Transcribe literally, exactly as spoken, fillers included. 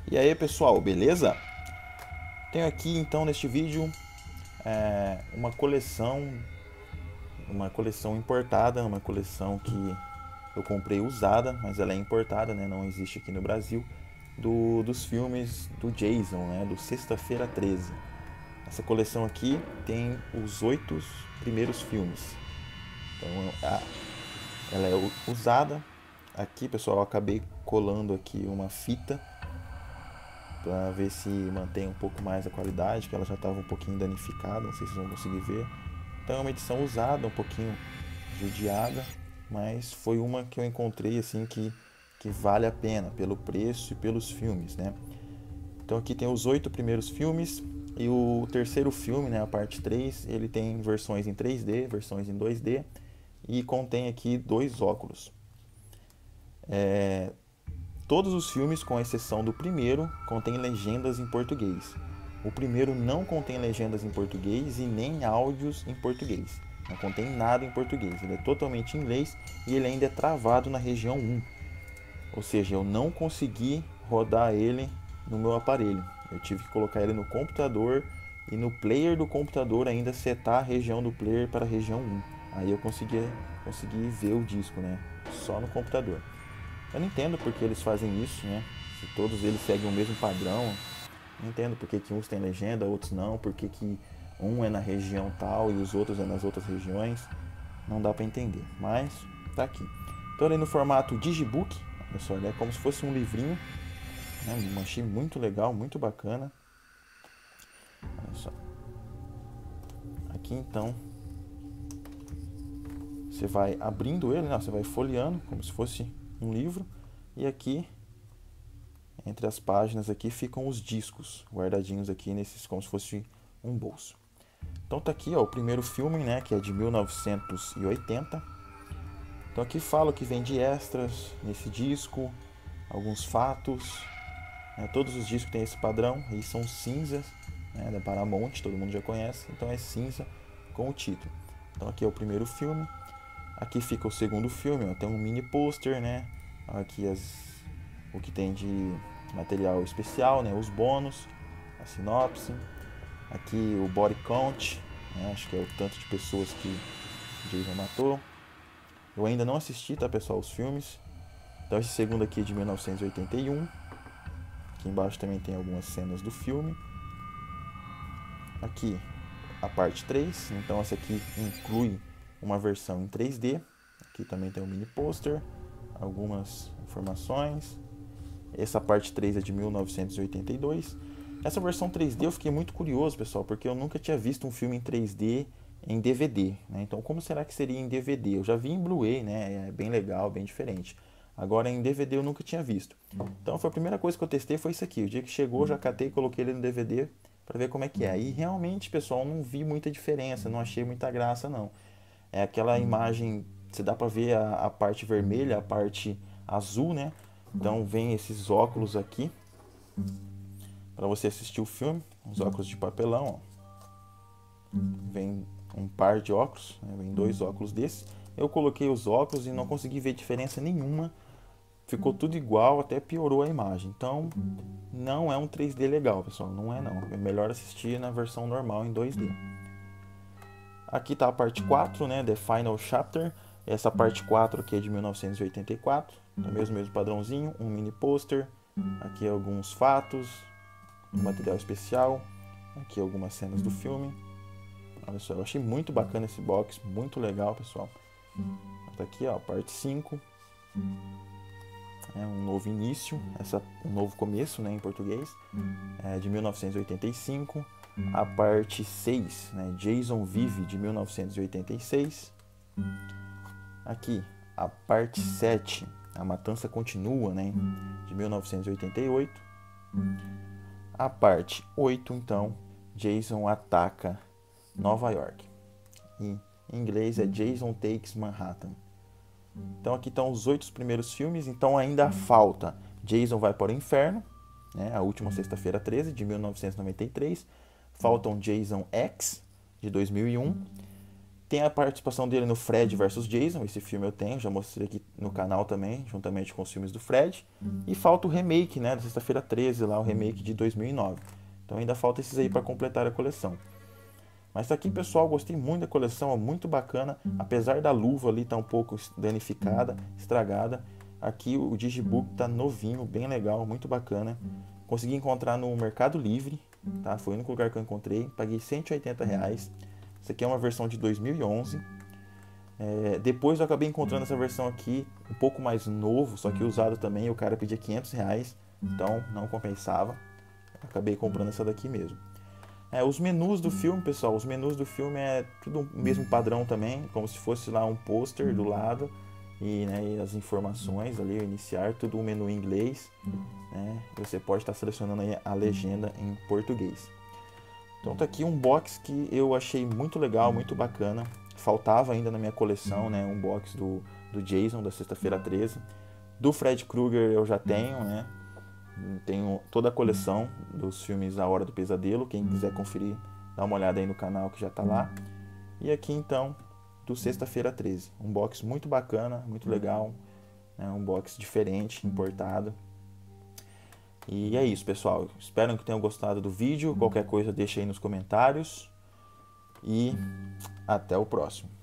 E aí pessoal, beleza? Tenho aqui então neste vídeo é, uma coleção, uma coleção importada, uma coleção que eu comprei usada, mas ela é importada, né? Não existe aqui no Brasil, do, dos filmes do Jason, né? Do Sexta-feira treze. Essa coleção aqui tem os oito primeiros filmes. Então a, ela é usada. Aqui pessoal, eu acabei colando aqui uma fita para ver se mantém um pouco mais a qualidade, que ela já estava um pouquinho danificada, não sei se vocês vão conseguir ver. Então é uma edição usada, um pouquinho judiada, mas foi uma que eu encontrei assim que, que vale a pena pelo preço e pelos filmes, né? Então aqui tem os oito primeiros filmes e o terceiro filme, né, a parte três, ele tem versões em três D, versões em dois D e contém aqui dois óculos. É, Todos os filmes, com exceção do primeiro, contêm legendas em português. O primeiro não contém legendas em português e nem áudios em português. Não contém nada em português. Ele é totalmente em inglês e ele ainda é travado na região um. Ou seja, eu não consegui rodar ele no meu aparelho. Eu tive que colocar ele no computador e no player do computador ainda setar a região do player para a região um. Aí eu consegui, consegui ver o disco, né? Só no computador. Eu não entendo porque eles fazem isso, né? Se todos eles seguem o mesmo padrão. Não entendo porque que uns têm legenda, outros não. Porque que um é na região tal e os outros é nas outras regiões. Não dá pra entender, mas tá aqui. Então ele no formato digibook, pessoal, é como se fosse um livrinho, né? Um achei muito legal, muito bacana. Olha só. Aqui então você vai abrindo ele, né? Você vai folheando como se fosse um livro. E aqui entre as páginas aqui ficam os discos guardadinhos aqui nesses como se fosse um bolso. Então tá aqui ó, o primeiro filme, né, que é de mil novecentos e oitenta. Então aqui fala o que vem de extras nesse disco, alguns fatos, né, todos os discos têm esse padrão, e são cinzas, né, da Paramount, todo mundo já conhece, então é cinza com o título. Então aqui é o primeiro filme, aqui fica o segundo filme, ó, tem um mini pôster, né, aqui as, o que tem de material especial, né, os bônus, a sinopse, aqui o body count, né, acho que é o tanto de pessoas que Jason matou. Eu ainda não assisti, tá pessoal, os filmes. Então esse segundo aqui é de mil novecentos e oitenta e um. Aqui embaixo também tem algumas cenas do filme. Aqui a parte três, então essa aqui inclui uma versão em três D. Aqui também tem um mini pôster, algumas informações. Essa parte três é de mil novecentos e oitenta e dois. Essa versão três D eu fiquei muito curioso, pessoal, porque eu nunca tinha visto um filme em três D em D V D, né? Então como será que seria em D V D? Eu já vi em Blu-ray, né? É bem legal, bem diferente. Agora em D V D eu nunca tinha visto. Então foi a primeira coisa que eu testei foi isso aqui. O dia que chegou, eu já catei e coloquei ele no D V D para ver como é que é. E realmente, pessoal, não vi muita diferença, não achei muita graça não. É aquela imagem, você dá para ver a, a parte vermelha, a parte azul, né? Então vem esses óculos aqui para você assistir o filme, os óculos de papelão, ó. Vem um par de óculos, né? Vem dois óculos desses. Eu coloquei os óculos e não consegui ver diferença nenhuma. Ficou tudo igual, até piorou a imagem. Então, não é um três D legal, pessoal. Não é não. É melhor assistir na versão normal em dois D. Aqui está a parte quatro, né? The Final Chapter. Essa parte quatro aqui é de mil novecentos e oitenta e quatro. Do mesmo, mesmo padrãozinho. Um mini pôster. Aqui alguns fatos. Um material especial. Aqui algumas cenas do filme. Olha só, eu achei muito bacana esse box. Muito legal, pessoal. Tá aqui, ó, parte cinco. É um novo início, essa, um novo começo, né, em português, é, de mil novecentos e oitenta e cinco. A parte seis, né, Jason Vive, de mil novecentos e oitenta e seis. Aqui, a parte sete, A Matança Continua, né, de mil novecentos e oitenta e oito. A parte oito, então, Jason Ataca Nova York. Em inglês é Jason Takes Manhattan. Então aqui estão os oito primeiros filmes, então ainda falta Jason Vai para o Inferno, né, a última Sexta-feira treze, de mil novecentos e noventa e três. Faltam Jason X, de dois mil e um. Tem a participação dele no Fred versus Jason, esse filme eu tenho, já mostrei aqui no canal também, juntamente com os filmes do Fred. E falta o remake, né, da Sexta-feira treze, lá, o remake de dois mil e nove. Então ainda falta esses aí para completar a coleção. Mas tá aqui, pessoal, gostei muito da coleção, é muito bacana. Apesar da luva ali estar tá um pouco danificada, estragada, aqui o Digibook tá novinho, bem legal, muito bacana. Consegui encontrar no Mercado Livre, tá? Foi o único lugar que eu encontrei, paguei cento e oitenta reais. Essa aqui é uma versão de dois mil e onze. É, depois eu acabei encontrando essa versão aqui, um pouco mais novo, só que usado também, e o cara pedia quinhentos reais, então não compensava. Acabei comprando essa daqui mesmo. É, os menus do filme, pessoal, os menus do filme é tudo o mesmo padrão também, como se fosse lá um pôster do lado, e, né, e as informações ali, o iniciar, tudo o menu em inglês, né, você pode estar selecionando aí a legenda em português. Então tá aqui um box que eu achei muito legal, muito bacana. Faltava ainda na minha coleção, né, um box do, do Jason, da Sexta-feira treze. Do Fred Krueger eu já tenho, né? Tenho toda a coleção dos filmes A Hora do Pesadelo. Quem quiser conferir, dá uma olhada aí no canal que já tá lá. E aqui então, do Sexta-feira treze. Um box muito bacana, muito legal. Né, um box diferente, importado. E é isso, pessoal. Espero que tenham gostado do vídeo. Qualquer coisa deixa aí nos comentários. E até o próximo.